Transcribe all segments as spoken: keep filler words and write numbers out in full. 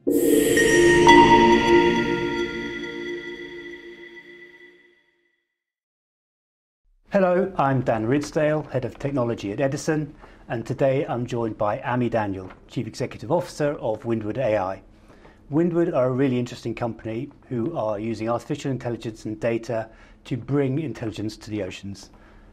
Hello, I'm Dan Ridsdale, Head of Technology at Edison, and today I'm joined by Ami Daniel, Chief Executive Officer of Windward A I. Windward are a really interesting company who are using artificial intelligence and data to bring intelligence to the oceans.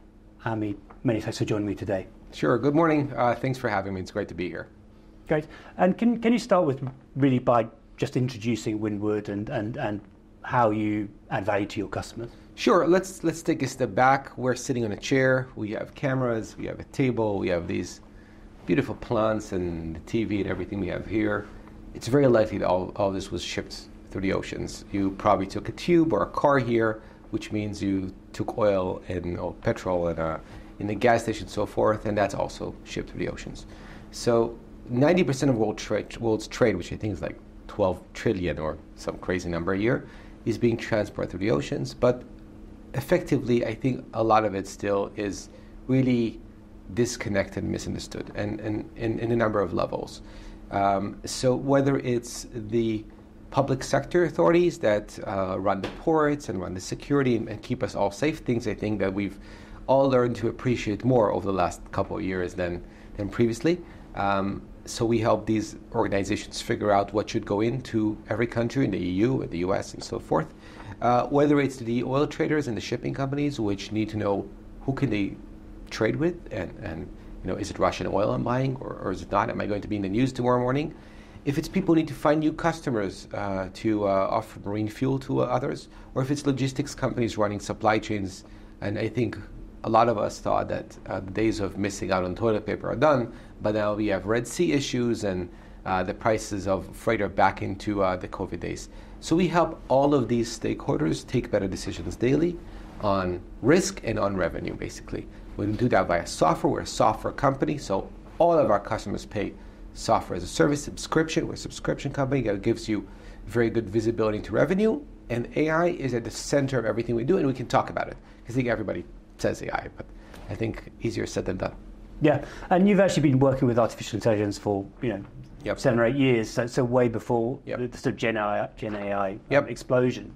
Ami, many thanks for joining me today. Sure. Good morning. Uh, thanks for having me. It's great to be here. Great. And can can you start with really by just introducing Windward and, and, and how you add value to your customers? Sure. Let's let's take a step back. We're sitting on a chair. We have cameras. We have a table. We have these beautiful plants and the T V and everything we have here. It's very likely that all, all this was shipped through the oceans. You probably took a tube or a car here, which means you took oil and or petrol and uh, in the gas station and so forth, and that's also shipped through the oceans. So ninety percent of world trade, world's trade, which I think is like twelve trillion or some crazy number a year, is being transported through the oceans. But effectively, I think a lot of it still is really disconnected and misunderstood, and in a number of levels. Um, so whether it's the public sector authorities that uh, run the ports and run the security and, and keep us all safe, things I think that we've all learned to appreciate more over the last couple of years than, than previously. Um, so we help these organizations figure out what should go into every country in the E U, and the U S, and so forth. Uh, whether it's the oil traders and the shipping companies, which need to know who can they trade with, and, and you know, is it Russian oil I'm buying, or, or is it not? Am I going to be in the news tomorrow morning? If it's people who need to find new customers uh, to uh, offer marine fuel to uh, others, or if it's logistics companies running supply chains, and I think a lot of us thought that uh, the days of missing out on toilet paper are done, but now we have Red Sea issues and uh, the prices of freight are back into uh, the COVID days. So we help all of these stakeholders take better decisions daily on risk and on revenue, basically. We do that via software. We're a software company, so all of our customers pay software as a service subscription. We're a subscription company that gives you very good visibility into revenue, and A I is at the center of everything we do, and we can talk about it. I think everybody says A I, but I think easier said than done. Yeah, and you've actually been working with artificial intelligence for, you know, yep. seven or eight years, so, so way before yep. the, the sort of Gen A I, Gen A I yep. um, explosion.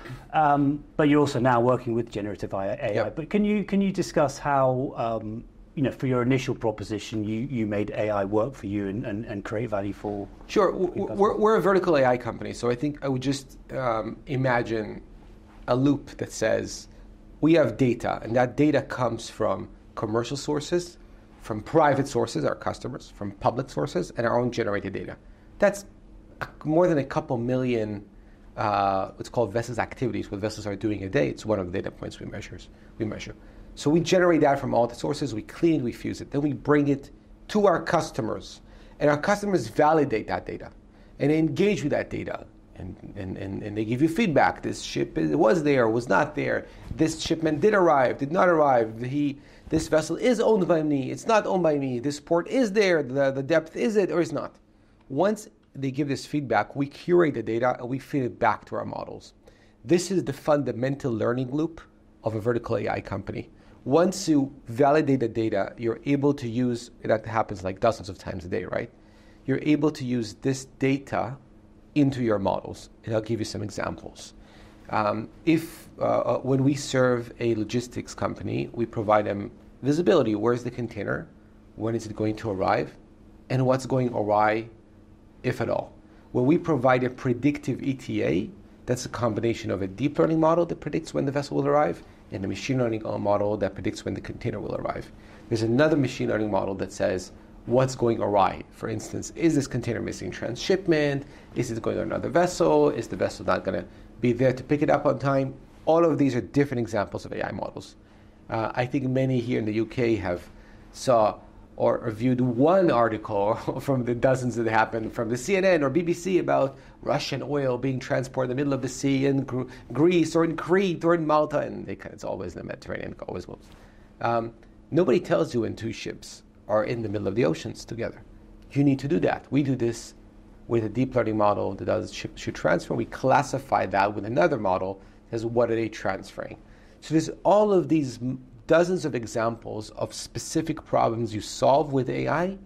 Um, but you're also now working with generative A I. Yep. But can you can you discuss how, um, you know, for your initial proposition, you, you made A I work for you and, and, and create value for? Sure. We're, we're a vertical A I company, so I think I would just um, imagine a loop that says we have data, and that data comes from commercial sources, from private sources, our customers, from public sources, and our own generated data. That's more than a couple million uh, what's called vessels activities, what vessels are doing a day. It's one of the data points we measures, we measure. So we generate that from all the sources, we clean, we fuse it, then we bring it to our customers, and our customers validate that data, and they engage with that data, and, and, and, and they give you feedback. This ship was there, was not there. This shipment did arrive, did not arrive. He, this vessel is owned by me, it's not owned by me. This port is there, the, the depth is it or is not. Once they give this feedback, we curate the data and we feed it back to our models. This is the fundamental learning loop of a vertical A I company. Once you validate the data, you're able to use, that happens like dozens of times a day, right? You're able to use this data into your models. And I'll give you some examples. Um, if, uh, when we serve a logistics company, we provide them visibility. Where's the container? When is it going to arrive? And what's going awry, if at all? When we provide a predictive E T A, that's a combination of a deep learning model that predicts when the vessel will arrive and a machine learning model that predicts when the container will arrive. There's another machine learning model that says what's going awry. For instance, is this container missing transshipment? Is it going on another vessel? Is the vessel not going to be there to pick it up on time? All of these are different examples of A I models. Uh, I think many here in the U K have saw or reviewed one article from the dozens that happened from the C N N or B B C about Russian oil being transported in the middle of the sea in Gr- Greece or in Crete or in Malta, and they, it's always in the Mediterranean, it always moves. Um, nobody tells you when two ships are in the middle of the oceans together. You need to do that. We do this with a deep learning model that does ship should transfer. We classify that with another model as what are they transferring. So there's all of these dozens of examples of specific problems you solve with A I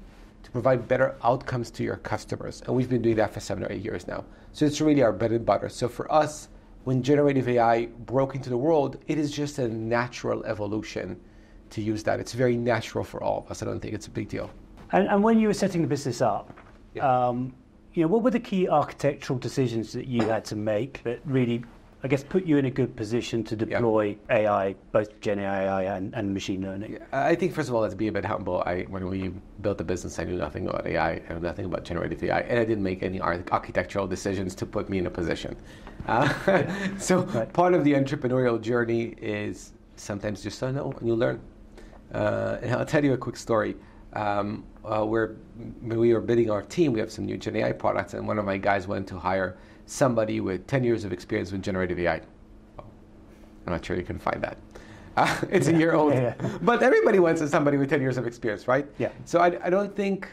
to provide better outcomes to your customers. And we've been doing that for seven or eight years now. So it's really our bread and butter. So for us, when generative A I broke into the world, it is just a natural evolution to use that. It's very natural for all of us. I don't think it's a big deal. And, and when you were setting the business up, Yeah. um, you know, what were the key architectural decisions that you had to make that really, I guess, put you in a good position to deploy yeah. A I, both Gen A I and, and machine learning? Yeah, I think, first of all, let's be a bit humble. I, when we built the business, I knew nothing about A I. I knew nothing about generative A I, and I didn't make any architectural decisions to put me in a position. Uh, so right. part of the entrepreneurial journey is sometimes just don't know and you learn. Uh, and I'll tell you a quick story. Um, uh, we're, when we were bidding our team, we have some new Gen A I products, and one of my guys went to hire somebody with ten years of experience with generative A I. Oh, I'm not sure you can find that. Uh, it's yeah. a year old. Yeah, yeah. But everybody wants somebody with ten years of experience, right? Yeah. So I, I don't think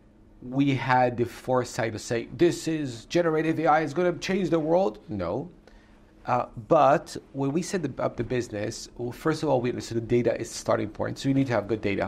we had the foresight to say, this is generative A I, is going to change the world. No. Uh, but when we set the, up the business, well, first of all, we understood the data is the starting point. So you need to have good data.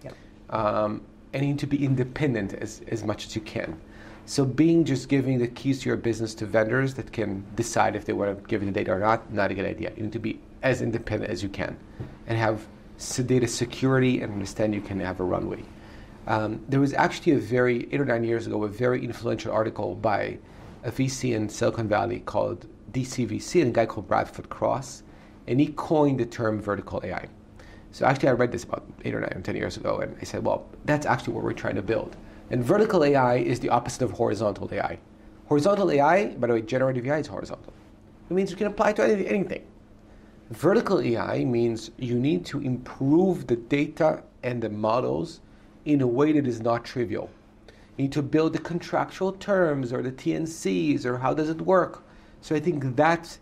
Um, and you need to be independent as, as much as you can. So being just giving the keys to your business to vendors that can decide if they want to give you the data or not, not a good idea. You need to be as independent as you can and have data security and understand you can have a runway. Um, there was actually a very, eight or nine years ago, a very influential article by a V C in Silicon Valley called D C V C and a guy called Bradford Cross, and he coined the term vertical A I. So actually I read this about eight or nine or ten years ago, and I said, well, that's actually what we're trying to build. And vertical A I is the opposite of horizontal A I. Horizontal A I, by the way, generative A I is horizontal. It means you can apply to anything. Vertical A I means you need to improve the data and the models in a way that is not trivial. You need to build the contractual terms or the T N Cs or how does it work. So I think that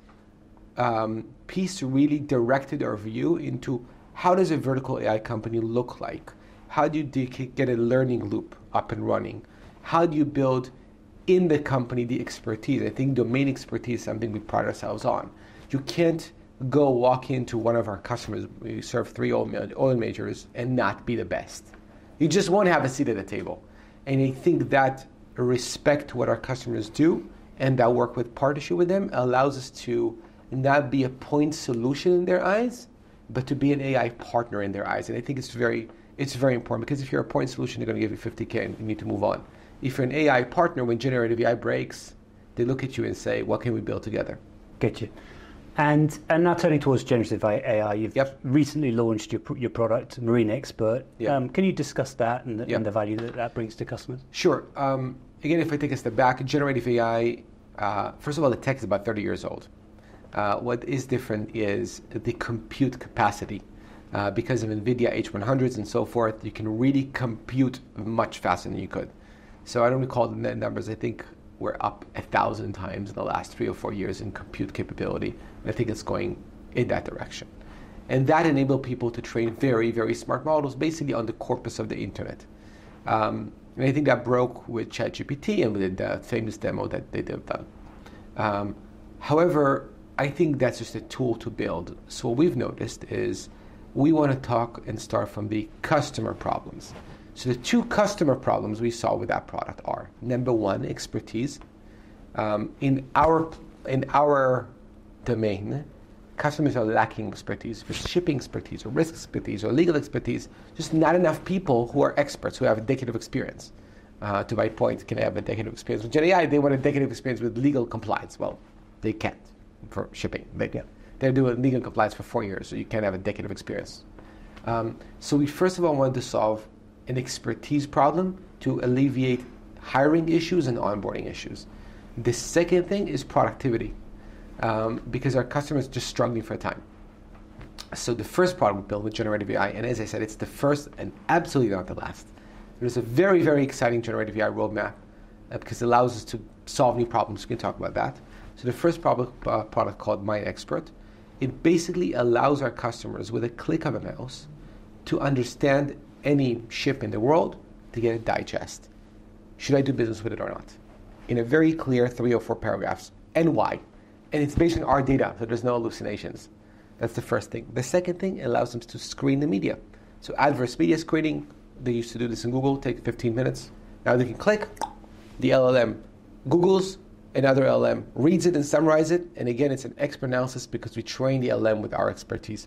um, piece really directed our view into how does a vertical A I company look like? How do you get a learning loop up and running? How do you build in the company the expertise? I think domain expertise is something we pride ourselves on. You can't go walk into one of our customers, we serve three oil, oil majors, and not be the best. You just won't have a seat at the table. And I think that respect to what our customers do and that work with partnership with them allows us to not be a point solution in their eyes, but to be an A I partner in their eyes. And I think it's very it's very important, because if you're a point solution, they're going to give you fifty K and you need to move on. If you're an A I partner, when generative A I breaks, they look at you and say, what can we build together? Get you. And and now turning towards generative A I, you've yep. recently launched your your product, Marine Expert. Yep. Um, can you discuss that and the, yep. and the value that that brings to customers? Sure. Um, again, if I take a step back, generative A I, uh, first of all, the tech is about thirty years old. Uh, what is different is the compute capacity. Uh, because of NVIDIA H one hundreds and so forth, you can really compute much faster than you could. So I don't recall the net numbers. I think we're up a thousand times in the last three or four years in compute capability. And I think it's going in that direction. And that enabled people to train very, very smart models, basically on the corpus of the internet. Um, and I think that broke with ChatGPT and with the famous demo that they did done. Um, however, I think that's just a tool to build. So what we've noticed is we want to talk and start from the customer problems. So the two customer problems we saw with that product are, number one, expertise. Um, in our in our domain, customers are lacking expertise for shipping expertise or risk expertise or legal expertise. Just not enough people who are experts, who have a decade of experience. Uh, to my point, can I have a decade of experience with Gen A I? They want a decade of experience with legal compliance. Well, they can't for shipping. They, yeah. They're doing legal compliance for four years, so you can't have a decade of experience. Um, so we first of all wanted to solve an expertise problem to alleviate hiring issues and onboarding issues. The second thing is productivity, um, because our customers are just struggling for time. So the first product we built with generative A I, and as I said, it's the first and absolutely not the last. There's a very, very exciting generative A I roadmap uh, because it allows us to solve new problems. We can talk about that. So the first product, uh, product called Marine Expert, it basically allows our customers with a click of a mouse to understand any ship in the world to get a digest. Should I do business with it or not? In a very clear three or four paragraphs, and why. And it's based on our data, so there's no hallucinations. That's the first thing. The second thing, it allows them to screen the media. So adverse media screening, they used to do this in Google, take fifteen minutes. Now they can click, the L L M Googles, another L L M reads it and summarizes it, and again, it's an expert analysis because we train the L L M with our expertise.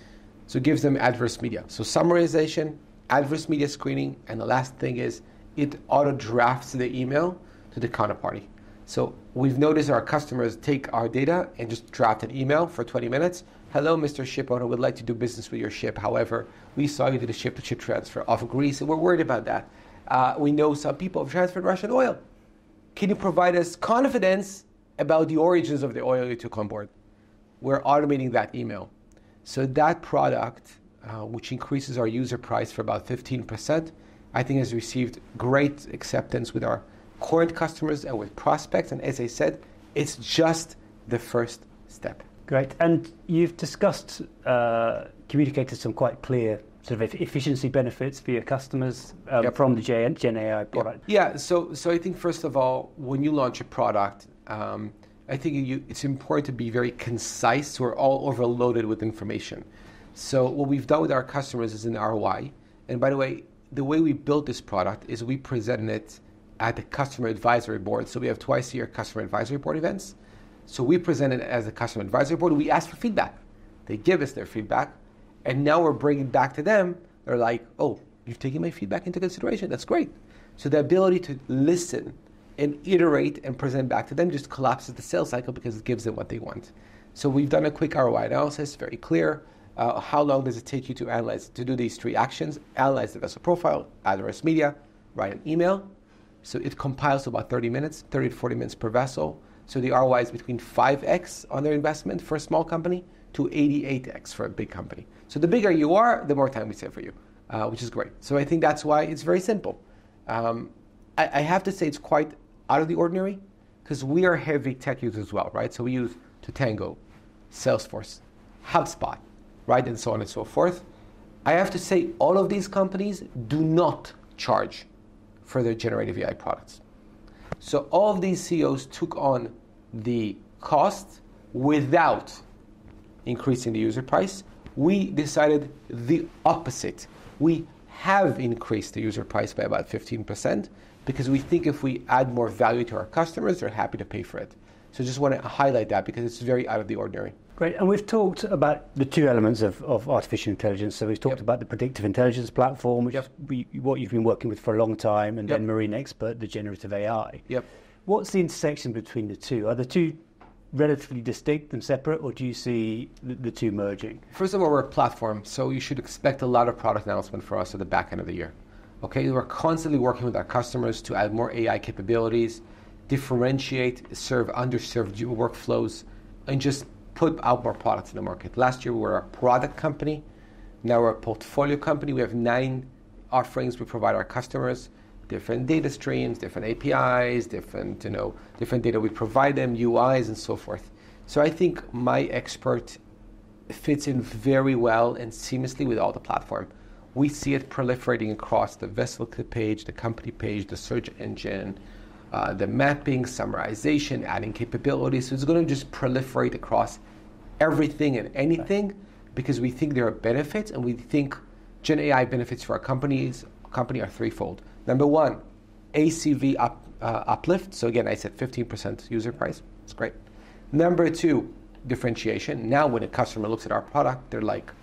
So it gives them adverse media. So summarization, adverse media screening, and the last thing is it auto-drafts the email to the counterparty. So we've noticed our customers take our data and just draft an email for twenty minutes. Hello, Mister Ship Owner, would like to do business with your ship. However, we saw you did a ship-to-ship transfer off of Greece, and we're worried about that. Uh, we know some people have transferred Russian oil. Can you provide us confidence about the origins of the oil you took on board? We're automating that email. So that product, uh, which increases our user price for about fifteen percent, I think has received great acceptance with our current customers and with prospects. And as I said, it's just the first step. Great. And you've discussed, uh, communicated some quite clear sort of efficiency benefits for your customers um, yep. from the Gen, GenAI product. Yeah. yeah, so so I think first of all, when you launch a product, um, I think you, it's important to be very concise. So we're all overloaded with information. So what we've done with our customers is an R O I. And by the way, the way we built this product is we presented it at the customer advisory board. So we have twice a year customer advisory board events. So we present it as a customer advisory board. We ask for feedback. They give us their feedback. And now we're bringing back to them. They're like, oh, you've taken my feedback into consideration. That's great. So the ability to listen and iterate and present back to them just collapses the sales cycle because it gives them what they want. So we've done a quick R O I analysis, very clear. Uh, how long does it take you to analyze, to do these three actions? Analyze the vessel profile, adverse media, write an email. So it compiles to about thirty minutes, thirty to forty minutes per vessel. So the R O I is between five x on their investment for a small company to eighty-eight x for a big company. So the bigger you are, the more time we save for you, uh, which is great. So I think that's why it's very simple. Um, I, I have to say it's quite out of the ordinary because we are heavy tech users as well, right? So we use Tatango, Salesforce, HubSpot, right, and so on and so forth. I have to say all of these companies do not charge for their generative A I products. So all of these C E Os took on the cost without increasing the user price. We decided the opposite. We have increased the user price by about fifteen percent because we think if we add more value to our customers, they're happy to pay for it. So just want to highlight that because it's very out of the ordinary. Great. And we've talked about the two elements of, of artificial intelligence. So we've talked Yep. about the predictive intelligence platform, which Yep. is we, what you've been working with for a long time, and Yep. then Marine Expert, the generative A I. Yep. What's the intersection between the two? Are the two relatively distinct and separate, or do you see the, the two merging? First of all, we're a platform, so you should expect a lot of product announcement for us at the back end of the year. Okay, we're constantly working with our customers to add more A I capabilities, differentiate, serve underserved workflows, and just put out more products in the market. Last year we were a product company. Now we're a portfolio company. We have nine offerings we provide our customers, different data streams, different A P Is, different, you know, different data we provide them, U Is, and so forth. So I think My Expert fits in very well and seamlessly with all the platform. We see it proliferating across the vessel page, the company page, the search engine, uh, the mapping, summarization, adding capabilities. So it's going to just proliferate across everything and anything because we think there are benefits, and we think GenAI benefits for our companies company are threefold. Number one, A C V up, uh, uplift. So again, I said fifteen percent user price. It's great. Number two, differentiation. Now when a customer looks at our product, they're like,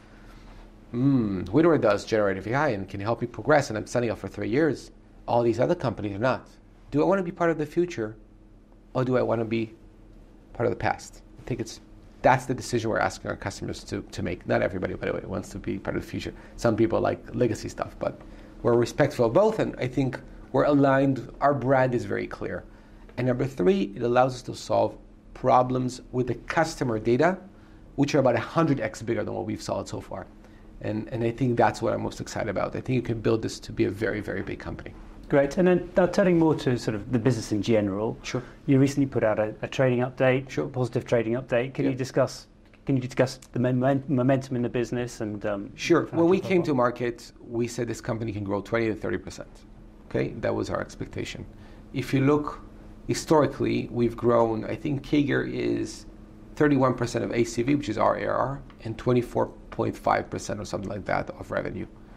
hmm, Windward does generative A I and can help me progress, and I'm signing up for three years. All these other companies are not. Do I want to be part of the future, or do I want to be part of the past? I think it's that's the decision we're asking our customers to, to make. Not everybody, by the way, wants to be part of the future. Some people like legacy stuff, but we're respectful of both, and I think we're aligned. Our brand is very clear. And number three, it allows us to solve problems with the customer data, which are about one hundred x bigger than what we've solved so far. And, and I think that's what I'm most excited about. I think you can build this to be a very, very big company. Great. And then now turning more to sort of the business in general. Sure. You recently put out a, a trading update, Sure. positive trading update. Can Yeah. you discuss Can you discuss the moment, momentum in the business and um, Sure. When we came to profile? market, we said this company can grow twenty to thirty percent. Okay, that was our expectation. If you look historically, we've grown. I think C A G R is thirty-one percent of A C V, which is our A R R, and twenty-four point five percent or something like that of revenue.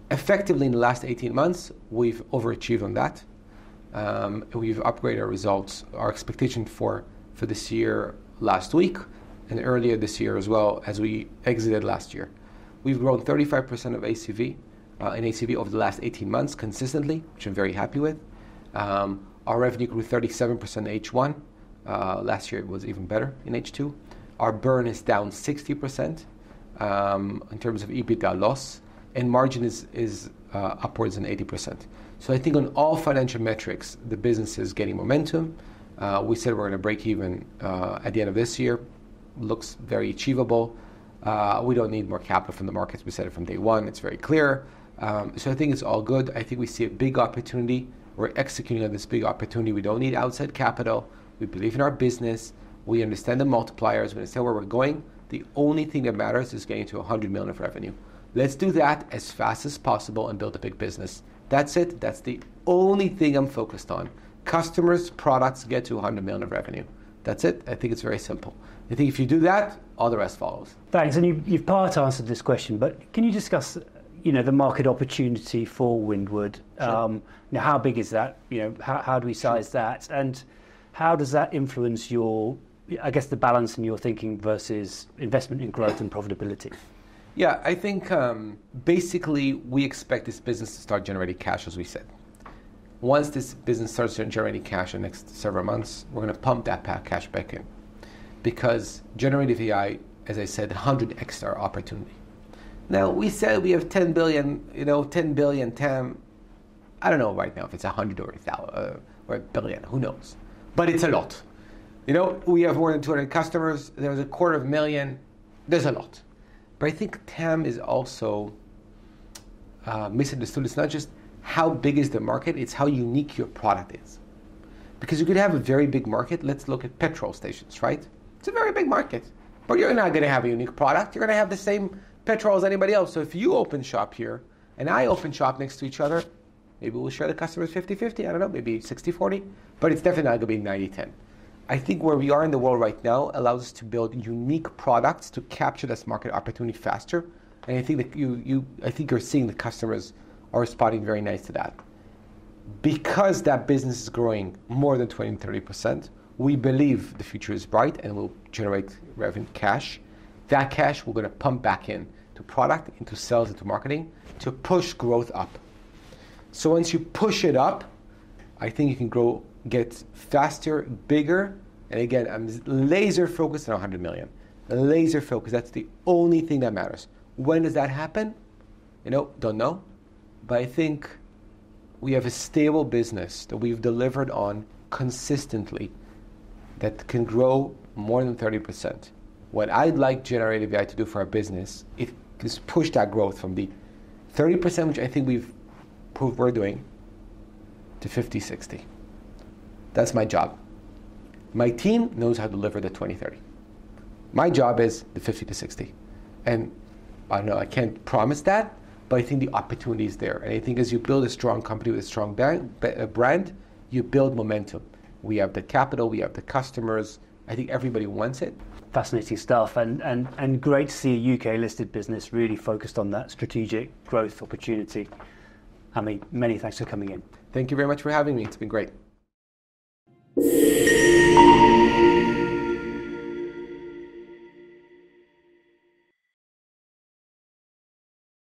effectively in the last eighteen months, we've overachieved on that. Um, we've upgraded our results, our expectation for, for this year last week, and earlier this year as well as we exited last year. We've grown thirty-five percent of A C V, uh, in A C V over the last eighteen months consistently, which I'm very happy with. Um, our revenue grew thirty-seven percent in H one. Uh, last year it was even better in H two. Our burn is down sixty percent um, in terms of EBITDA loss, and margin is, is uh, upwards in eighty percent. So I think on all financial metrics, the business is getting momentum. Uh, we said we're going to break even uh, at the end of this year. Looks very achievable. Uh, we don't need more capital from the markets. We said it from day one. It's very clear. Um, so I think it's all good. I think we see a big opportunity. We're executing on this big opportunity. We don't need outside capital. We believe in our business. We understand the multipliers. We understand where we're going. The only thing that matters is getting to one hundred million of revenue. Let's do that as fast as possible and build a big business. That's it. That's the only thing I'm focused on. Customers, products, get to one hundred million of revenue. That's it. I think it's very simple. I think if you do that, all the rest follows. Thanks. And you, you've part answered this question, but can you discuss, you know, the market opportunity for Windward? Sure. Um, you know, how big is that? You know, how, how do we size sure. that? And how does that influence your, I guess, the balance in your thinking versus investment in growth and profitability? Yeah, I think um, basically we expect this business to start generating cash, as we said. Once this business starts generating cash in the next several months, we're going to pump that cash back in. Because generative A I, as I said, one hundred x our opportunity. Now, we said we have ten billion, you know, ten billion T A M. I don't know right now if it's one hundred or a, uh, or a billion, who knows? But it's a lot. You know, we have more than two hundred customers. There's a quarter of a million. There's a lot. But I think T A M is also uh, misunderstood. It's not just how big is the market, it's how unique your product is. Because you could have a very big market. Let's look at petrol stations, right? It's a very big market. But you're not going to have a unique product. You're going to have the same petrol as anybody else. So if you open shop here and I open shop next to each other, maybe we'll share the customers fifty-fifty. I don't know, maybe sixty forty. But it's definitely not going to be ninety ten. I think where we are in the world right now allows us to build unique products to capture this market opportunity faster. And I think that you, you, I think you're seeing the customers are responding very nice to that. Because that business is growing more than twenty to thirty percent, we believe the future is bright and will generate revenue cash. That cash we're going to pump back in to product, into sales, into marketing to push growth up. So once you push it up, I think you can grow, get faster, bigger. And again, I'm laser focused on one hundred million. Laser focused. That's the only thing that matters. When does that happen? You know, don't know. But I think we have a stable business that we've delivered on consistently that can grow more than thirty percent. What I'd like generative A I to do for our business is push that growth from the thirty percent, which I think we've proved we're doing, to fifty, sixty. That's my job. My team knows how to deliver the twenty thirty. My job is the fifty to sixty. And I don't know, I can't promise that, but I think the opportunity is there. And I think as you build a strong company with a strong brand, you build momentum. We have the capital, we have the customers. I think everybody wants it. Fascinating stuff, and, and, and great to see a U K-listed business really focused on that strategic growth opportunity. Ami, many thanks for coming in. Thank you very much for having me. It's been great.